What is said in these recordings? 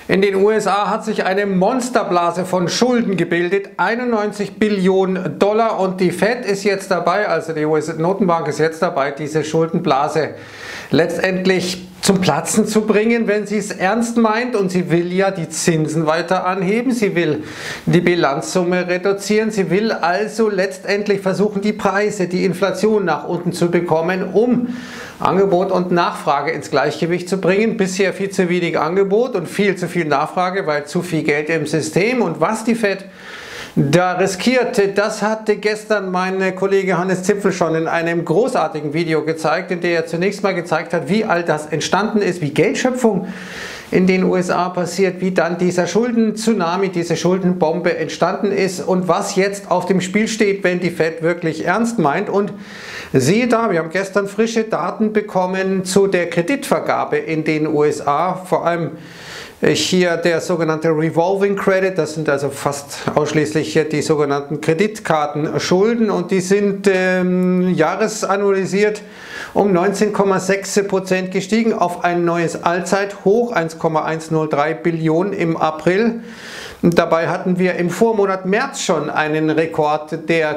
In den USA hat sich eine Monsterblase von Schulden gebildet, 91 Billionen Dollar, und die Fed ist jetzt dabei, also die US-Notenbank ist jetzt dabei, diese Schuldenblase letztendlich zum Platzen zu bringen, wenn sie es ernst meint, und sie will ja die Zinsen weiter anheben, sie will die Bilanzsumme reduzieren, sie will also letztendlich versuchen, die Preise, die Inflation nach unten zu bekommen, um Angebot und Nachfrage ins Gleichgewicht zu bringen. Bisher viel zu wenig Angebot und viel zu viel Nachfrage, weil zu viel Geld im System. Und was die Fed da riskierte, das hatte gestern mein Kollege Hannes Zipfel schon in einem großartigen Video gezeigt, in dem er zunächst mal gezeigt hat, wie all das entstanden ist, wie Geldschöpfung in den USA passiert, wie dann dieser Schulden-Tsunami, diese Schuldenbombe entstanden ist und was jetzt auf dem Spiel steht, wenn die Fed wirklich ernst meint. Und siehe da, wir haben gestern frische Daten bekommen zu der Kreditvergabe in den USA, vor allem hier der sogenannte Revolving Credit, das sind also fast ausschließlich die sogenannten Kreditkartenschulden, und die sind jahresannualisiert um 19,6% gestiegen auf ein neues Allzeithoch, 1,103 Billionen im April. Und dabei hatten wir im Vormonat März schon einen Rekord der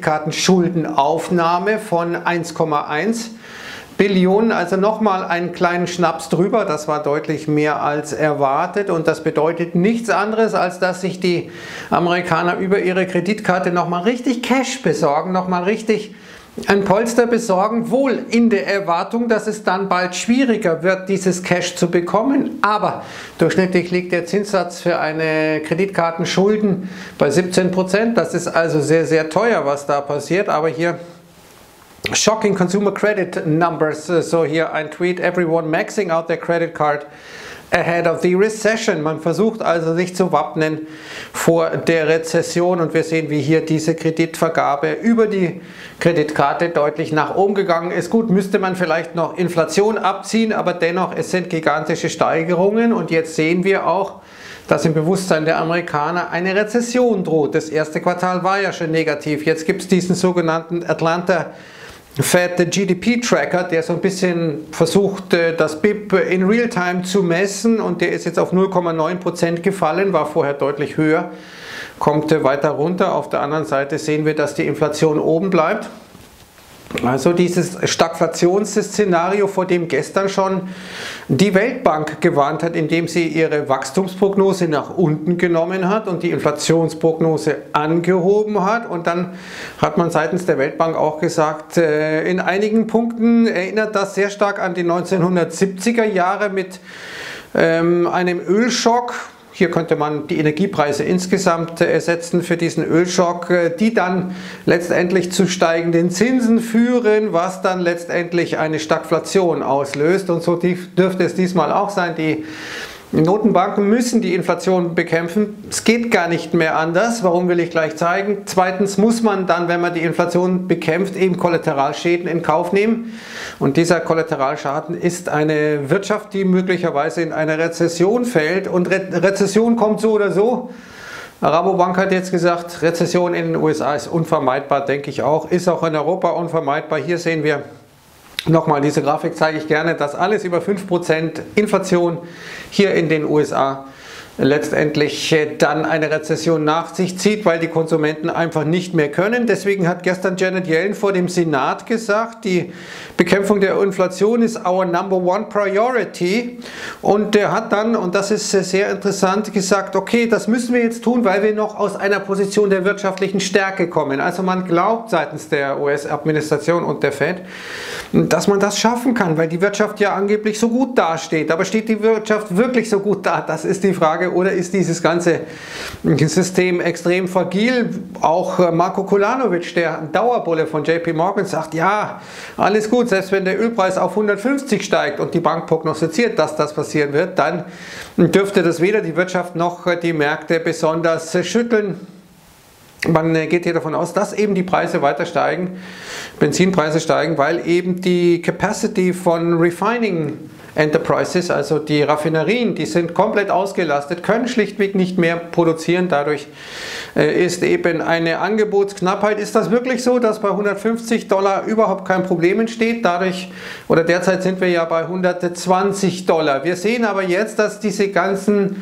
Kreditkartenschuldenaufnahme von 1,1 Billionen, also nochmal einen kleinen Schnaps drüber, das war deutlich mehr als erwartet, und das bedeutet nichts anderes, als dass sich die Amerikaner über ihre Kreditkarte nochmal richtig Cash besorgen, nochmal richtig ein Polster besorgen, wohl in der Erwartung, dass es dann bald schwieriger wird, dieses Cash zu bekommen. Aber durchschnittlich liegt der Zinssatz für eine Kreditkartenschulden bei 17%, das ist also sehr, sehr teuer, was da passiert, aber hier shocking consumer credit numbers, so hier ein Tweet, everyone maxing out their credit card ahead of the recession. Man versucht also sich zu wappnen vor der Rezession, und wir sehen, wie hier diese Kreditvergabe über die Kreditkarte deutlich nach oben gegangen ist. Gut, müsste man vielleicht noch Inflation abziehen, aber dennoch, es sind gigantische Steigerungen, und jetzt sehen wir auch, dass im Bewusstsein der Amerikaner eine Rezession droht. Das erste Quartal war ja schon negativ. Jetzt gibt es diesen sogenannten Atlanta Fed GDP Tracker, der so ein bisschen versucht, das BIP in Realtime zu messen, und der ist jetzt auf 0,9% gefallen, war vorher deutlich höher, kommt weiter runter. Auf der anderen Seite sehen wir, dass die Inflation oben bleibt. Also dieses Stagflationsszenario, vor dem gestern schon die Weltbank gewarnt hat, indem sie ihre Wachstumsprognose nach unten genommen hat und die Inflationsprognose angehoben hat. Und dann hat man seitens der Weltbank auch gesagt, in einigen Punkten erinnert das sehr stark an die 1970er Jahre mit einem Ölschock. Hier könnte man die Energiepreise insgesamt ersetzen für diesen Ölschock, die dann letztendlich zu steigenden Zinsen führen, was dann letztendlich eine Stagflation auslöst. Und so dürfte es diesmal auch sein. Die Notenbanken müssen die Inflation bekämpfen. Es geht gar nicht mehr anders. Warum, will ich gleich zeigen. Zweitens muss man dann, wenn man die Inflation bekämpft, eben Kollateralschäden in Kauf nehmen. Und dieser Kollateralschaden ist eine Wirtschaft, die möglicherweise in eine Rezession fällt. Und Rezession kommt so oder so. Rabobank hat jetzt gesagt, Rezession in den USA ist unvermeidbar, denke ich auch. Ist auch in Europa unvermeidbar. Hier sehen wir nochmal, diese Grafik zeige ich gerne, dass alles über 5% Inflation hier in den USA letztendlich dann eine Rezession nach sich zieht, weil die Konsumenten einfach nicht mehr können. Deswegen hat gestern Janet Yellen vor dem Senat gesagt, die Bekämpfung der Inflation ist our number one priority. Und er hat dann, und das ist sehr interessant, gesagt, okay, das müssen wir jetzt tun, weil wir noch aus einer Position der wirtschaftlichen Stärke kommen. Also man glaubt seitens der US-Administration und der Fed, dass man das schaffen kann, weil die Wirtschaft ja angeblich so gut dasteht. Aber steht die Wirtschaft wirklich so gut da? Das ist die Frage. Oder ist dieses ganze System extrem fragil? Auch Marko Kolanovic, der Dauerbulle von JP Morgan, sagt, ja, alles gut, selbst wenn der Ölpreis auf 150 steigt und die Bank prognostiziert, dass das passieren wird, dann dürfte das weder die Wirtschaft noch die Märkte besonders schütteln. Man geht hier davon aus, dass eben die Preise weiter steigen, Benzinpreise steigen, weil eben die Capacity von Refining Enterprises, also die Raffinerien, die sind komplett ausgelastet, können schlichtweg nicht mehr produzieren. Dadurch ist eben eine Angebotsknappheit. Ist das wirklich so, dass bei $150 überhaupt kein Problem entsteht? Dadurch, oder derzeit sind wir ja bei $120. Wir sehen aber jetzt, dass diese ganzen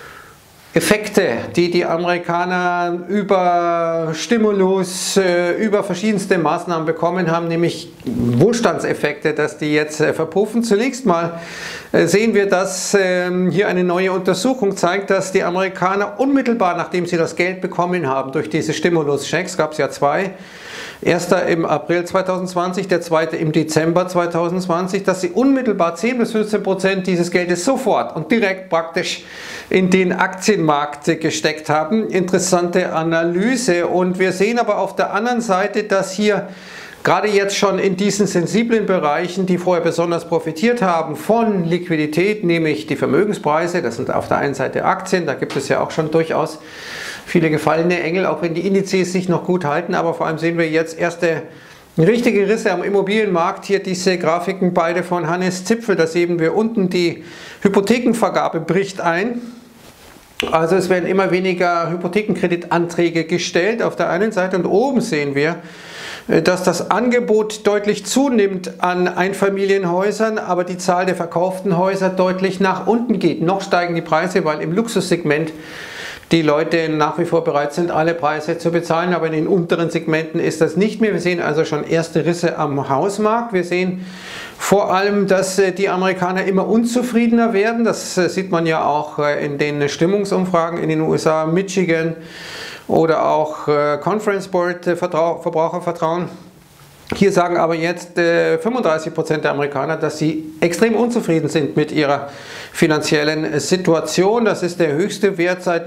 Effekte, die die Amerikaner über Stimulus, über verschiedenste Maßnahmen bekommen haben, nämlich Wohlstandseffekte, dass die jetzt verpuffen. Zunächst mal sehen wir, dass hier eine neue Untersuchung zeigt, dass die Amerikaner unmittelbar, nachdem sie das Geld bekommen haben, durch diese Stimulus-Checks, gab es ja zwei, erster im April 2020, der zweite im Dezember 2020, dass sie unmittelbar 10-15% dieses Geldes sofort und direkt praktisch in den Aktienmarkt gesteckt haben. Interessante Analyse. Und wir sehen aber auf der anderen Seite, dass hier gerade jetzt schon in diesen sensiblen Bereichen, die vorher besonders profitiert haben von Liquidität, nämlich die Vermögenspreise, das sind auf der einen Seite Aktien, da gibt es ja auch schon durchaus viele gefallene Engel, auch wenn die Indizes sich noch gut halten, aber vor allem sehen wir jetzt erste richtige Risse am Immobilienmarkt. Hier diese Grafiken beide von Hannes Zipfel, da sehen wir unten, die Hypothekenvergabe bricht ein. Also es werden immer weniger Hypothekenkreditanträge gestellt auf der einen Seite und oben sehen wir, dass das Angebot deutlich zunimmt an Einfamilienhäusern, aber die Zahl der verkauften Häuser deutlich nach unten geht. Noch steigen die Preise, weil im Luxussegment die Leute nach wie vor bereit sind, alle Preise zu bezahlen, aber in den unteren Segmenten ist das nicht mehr. Wir sehen also schon erste Risse am Hausmarkt. Wir sehen vor allem, dass die Amerikaner immer unzufriedener werden. Das sieht man ja auch in den Stimmungsumfragen in den USA, Michigan oder auch Conference Board Verbrauchervertrauen. Hier sagen aber jetzt 35% der Amerikaner, dass sie extrem unzufrieden sind mit ihrer finanziellen Situation. Das ist der höchste Wert seit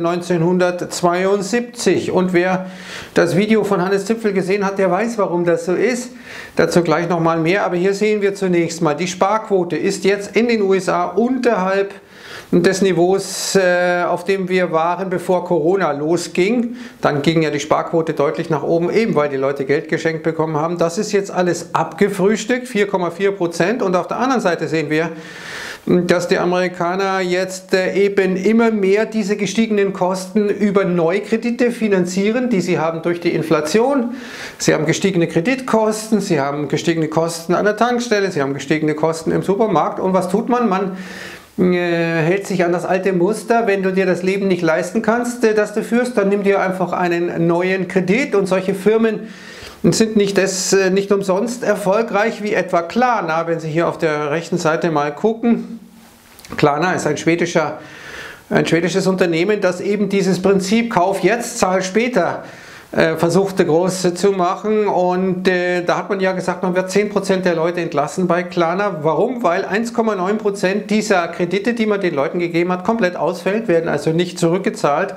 1972. Und wer das Video von Hannes Zipfel gesehen hat, der weiß, warum das so ist. Dazu gleich nochmal mehr. Aber hier sehen wir zunächst mal, die Sparquote ist jetzt in den USA unterhalb des Niveaus, auf dem wir waren, bevor Corona losging. Dann ging ja die Sparquote deutlich nach oben, eben weil die Leute Geld geschenkt bekommen haben. Das ist jetzt alles abgefrühstückt, 4,4%. Und auf der anderen Seite sehen wir, dass die Amerikaner jetzt eben immer mehr diese gestiegenen Kosten über Neukredite finanzieren, die sie haben durch die Inflation. Sie haben gestiegene Kreditkosten, sie haben gestiegene Kosten an der Tankstelle, sie haben gestiegene Kosten im Supermarkt. Und was tut man? Man hält sich an das alte Muster. Wenn du dir das Leben nicht leisten kannst, das du führst, dann nimm dir einfach einen neuen Kredit. Und solche Firmen sind nicht umsonst erfolgreich, wie etwa Klarna. Wenn Sie hier auf der rechten Seite mal gucken, Klarna ist ein schwedisches Unternehmen, das eben dieses Prinzip Kauf jetzt, Zahl später versuchte groß zu machen. Und da hat man ja gesagt, man wird 10% der Leute entlassen bei Klarna. Warum? Weil 1,9% dieser Kredite, die man den Leuten gegeben hat, komplett ausfällt, werden also nicht zurückgezahlt.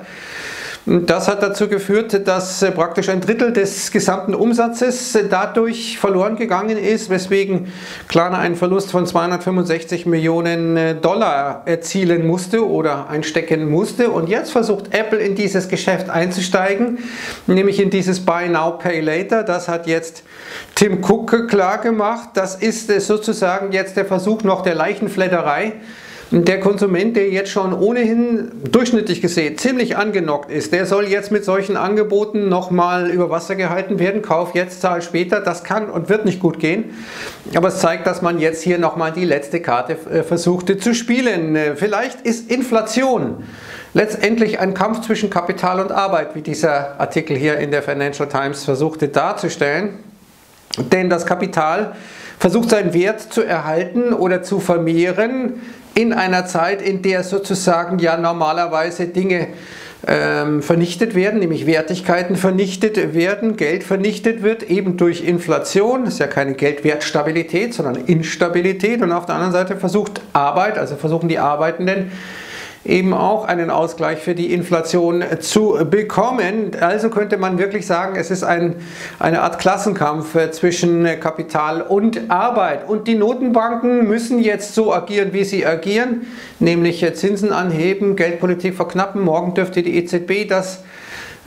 Das hat dazu geführt, dass praktisch ein Drittel des gesamten Umsatzes dadurch verloren gegangen ist, weswegen Klarna einen Verlust von 265 Millionen Dollar erzielen musste oder einstecken musste. Und jetzt versucht Apple in dieses Geschäft einzusteigen, nämlich in dieses Buy Now, Pay Later. Das hat jetzt Tim Cook klar gemacht. Das ist sozusagen jetzt der Versuch noch der Leichenfledderei. Der Konsument, der jetzt schon ohnehin durchschnittlich gesehen ziemlich angenockt ist, der soll jetzt mit solchen Angeboten nochmal über Wasser gehalten werden. Kauf jetzt, zahl später. Das kann und wird nicht gut gehen. Aber es zeigt, dass man jetzt hier nochmal die letzte Karte versuchte zu spielen. Vielleicht ist Inflation letztendlich ein Kampf zwischen Kapital und Arbeit, wie dieser Artikel hier in der Financial Times versuchte darzustellen. Denn das Kapital versucht seinen Wert zu erhalten oder zu vermehren in einer Zeit, in der sozusagen ja normalerweise Dinge vernichtet werden, nämlich Wertigkeiten vernichtet werden, Geld vernichtet wird, eben durch Inflation. Das ist ja keine Geldwertstabilität, sondern Instabilität. Und auf der anderen Seite versucht Arbeit, also versuchen die Arbeitenden, eben auch einen Ausgleich für die Inflation zu bekommen. Also könnte man wirklich sagen, es ist eine Art Klassenkampf zwischen Kapital und Arbeit. Und die Notenbanken müssen jetzt so agieren, wie sie agieren, nämlich Zinsen anheben, Geldpolitik verknappen. Morgen dürfte die EZB das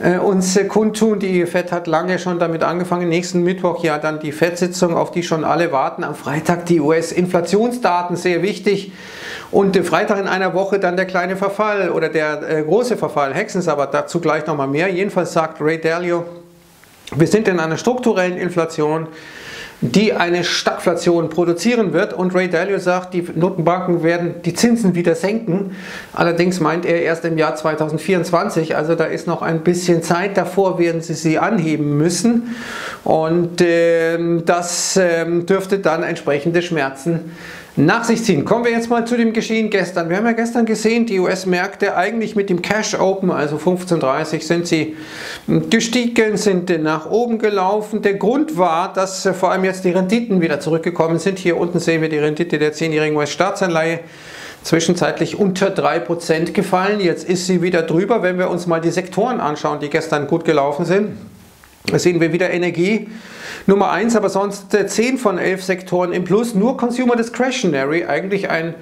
uns kundtun. Die FED hat lange schon damit angefangen. Nächsten Mittwoch ja dann die FED-Sitzung, auf die schon alle warten. Am Freitag die US-Inflationsdaten, sehr wichtig. Und Freitag in einer Woche dann der kleine Verfall oder der große Verfall, Hexensabbat, dazu gleich nochmal mehr. Jedenfalls sagt Ray Dalio, wir sind in einer strukturellen Inflation, die eine Stagflation produzieren wird. Und Ray Dalio sagt, die Notenbanken werden die Zinsen wieder senken. Allerdings meint er erst im Jahr 2024, also da ist noch ein bisschen Zeit davor, werden sie anheben müssen. Und das dürfte dann entsprechende Schmerzen nach sich ziehen. Kommen wir jetzt mal zu dem Geschehen gestern. Wir haben ja gestern gesehen, die US-Märkte eigentlich mit dem Cash Open, also 15:30 sind sie gestiegen, sind nach oben gelaufen. Der Grund war, dass vor allem jetzt die Renditen wieder zurückgekommen sind. Hier unten sehen wir die Rendite der 10-jährigen US-Staatsanleihe. Zwischenzeitlich unter 3% gefallen. Jetzt ist sie wieder drüber. Wenn wir uns mal die Sektoren anschauen, die gestern gut gelaufen sind, sehen wir wieder Energie Nummer 1, aber sonst 10 von 11 Sektoren im Plus, nur Consumer Discretionary, eigentlich ein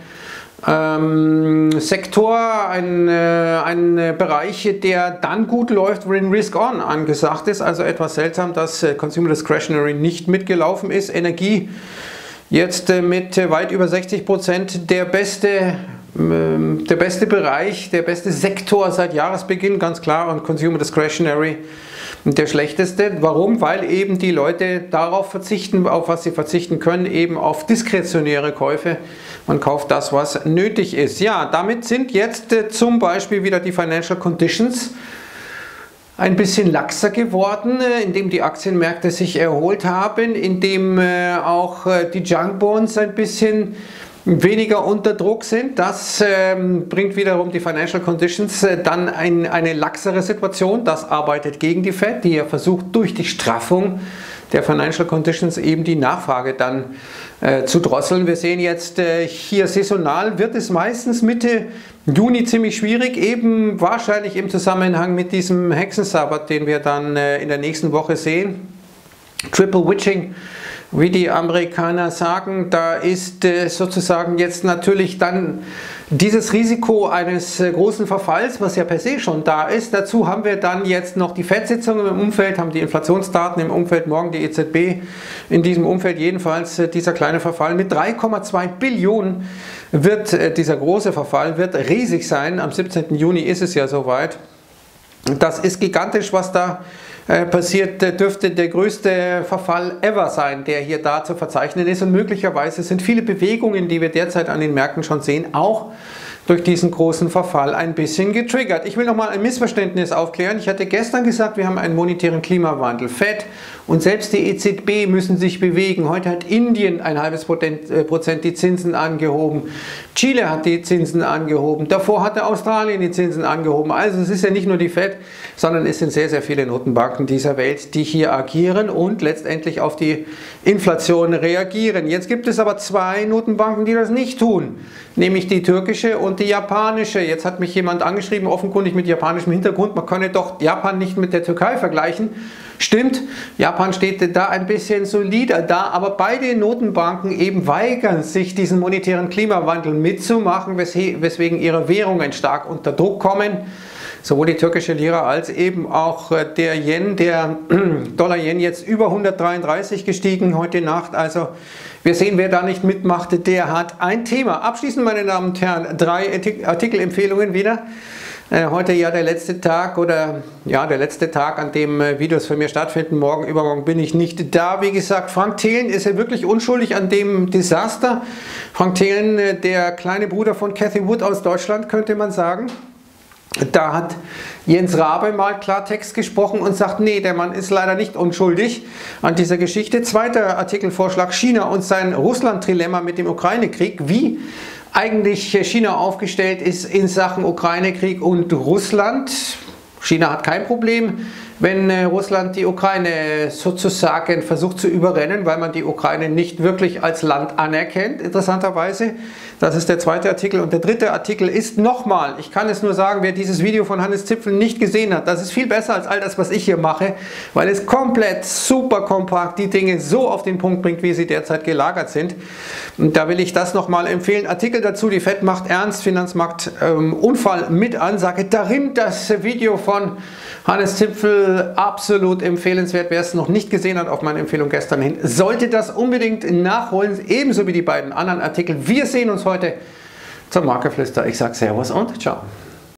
Sektor, ein Bereich, der dann gut läuft, wenn Risk-On angesagt ist, also etwas seltsam, dass Consumer Discretionary nicht mitgelaufen ist. Energie jetzt mit weit über 60% der beste Bereich, der beste Sektor seit Jahresbeginn, ganz klar, und Consumer Discretionary der schlechteste. Warum? Weil eben die Leute darauf verzichten, auf was sie verzichten können, eben auf diskretionäre Käufe. Man kauft das, was nötig ist. Ja, damit sind jetzt zum Beispiel wieder die Financial Conditions ein bisschen laxer geworden, indem die Aktienmärkte sich erholt haben, indem auch die Junk Bonds ein bisschen weniger unter Druck sind. Das bringt wiederum die Financial Conditions dann eine laxere Situation. Das arbeitet gegen die Fed, die ja versucht, durch die Straffung der Financial Conditions eben die Nachfrage dann zu drosseln. Wir sehen jetzt hier saisonal wird es meistens Mitte Juni ziemlich schwierig, eben wahrscheinlich im Zusammenhang mit diesem Hexensabbat, den wir dann in der nächsten Woche sehen. Triple Witching, wie die Amerikaner sagen, da ist sozusagen jetzt natürlich dann dieses Risiko eines großen Verfalls, was ja per se schon da ist. Dazu haben wir dann jetzt noch die FED-Sitzung im Umfeld, haben die Inflationsdaten im Umfeld, morgen die EZB. In diesem Umfeld jedenfalls dieser kleine Verfall mit 3,2 Billionen wird dieser große Verfall, wird riesig sein. Am 17. Juni ist es ja soweit. Das ist gigantisch, was da passiert, dürfte der größte Verfall ever sein, der hier da zu verzeichnen ist, und möglicherweise sind viele Bewegungen, die wir derzeit an den Märkten schon sehen, auch durch diesen großen Verfall ein bisschen getriggert. Ich will nochmal ein Missverständnis aufklären. Ich hatte gestern gesagt, wir haben einen monetären Klimawandel. FED und selbst die EZB müssen sich bewegen. Heute hat Indien 0,5% die Zinsen angehoben. Chile hat die Zinsen angehoben. Davor hatte Australien die Zinsen angehoben. Also es ist ja nicht nur die FED, sondern es sind sehr, sehr viele Notenbanken dieser Welt, die hier agieren und letztendlich auf die Inflation reagieren. Jetzt gibt es aber zwei Notenbanken, die das nicht tun, nämlich die türkische und die japanische. Jetzt hat mich jemand angeschrieben, offenkundig mit japanischem Hintergrund, man könne doch Japan nicht mit der Türkei vergleichen. Stimmt, Japan steht da ein bisschen solider da, aber beide Notenbanken eben weigern sich, diesen monetären Klimawandel mitzumachen, weswegen ihre Währungen stark unter Druck kommen. Sowohl die türkische Lira als eben auch der Yen, der Dollar-Yen jetzt über 133 gestiegen heute Nacht. Also wir sehen, wer da nicht mitmachte, der hat ein Thema. Abschließend, meine Damen und Herren, 3 Artikelempfehlungen wieder. Heute ja der letzte Tag der letzte Tag, an dem Videos von mir stattfinden. Morgen, übermorgen bin ich nicht da. Wie gesagt, Frank Thelen ist ja wirklich unschuldig an dem Desaster. Frank Thelen, der kleine Bruder von Cathie Wood aus Deutschland, könnte man sagen. Da hat Jens Rabe mal Klartext gesprochen und sagt, nee, der Mann ist leider nicht unschuldig an dieser Geschichte. Zweiter Artikelvorschlag, China und sein Russland-Trilemma mit dem Ukraine-Krieg. Wie eigentlich China aufgestellt ist in Sachen Ukraine-Krieg und Russland. China hat kein Problem wenn Russland die Ukraine sozusagen versucht zu überrennen, weil man die Ukraine nicht wirklich als Land anerkennt, interessanterweise. Das ist der zweite Artikel. Und der dritte Artikel ist nochmal, ich kann es nur sagen, wer dieses Video von Hannes Zipfel nicht gesehen hat, das ist viel besser als all das, was ich hier mache, weil es komplett super kompakt die Dinge so auf den Punkt bringt, wie sie derzeit gelagert sind. Und da will ich das nochmal empfehlen. Artikel dazu, die FED macht ernst, Finanzmarkt Unfall mit Ansage. Darin das Video von Hannes Zipfel, absolut empfehlenswert. Wer es noch nicht gesehen hat, auf meine Empfehlung gestern hin, sollte das unbedingt nachholen, ebenso wie die beiden anderen Artikel. Wir sehen uns heute zum Maklergeflüster. Ich sage Servus und ciao.